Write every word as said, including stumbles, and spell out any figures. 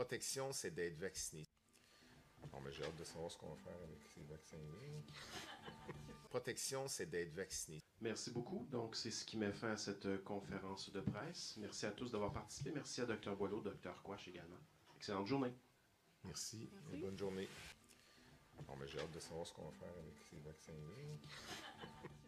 Protection, c'est d'être vacciné. Bon, mais j'ai hâte de savoir ce qu'on va faire avec ces vaccins-là. Protection, c'est d'être vacciné. Merci beaucoup. Donc, c'est ce qui met fin à cette euh, conférence de presse. Merci à tous d'avoir participé. Merci à Dr Boileau, Dr Quash également. Excellente journée. Merci, Merci. et bonne journée. Bon, mais j'ai hâte de savoir ce qu'on va faire avec ces vaccins-là.